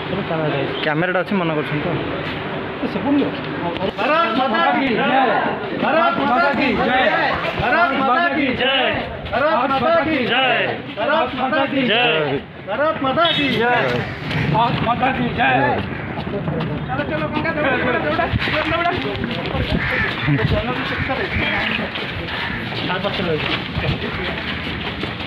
Camera अच्छी मना कर भारत माता की जय, भारत माता की जय, भारत माता की जय, भारत माता की जय, भारत माता की जय, भारत माता की जय, भारत माता की जय। चलो चलो पंखा दौड़ा दौड़ा दौड़ा दौड़ा चलो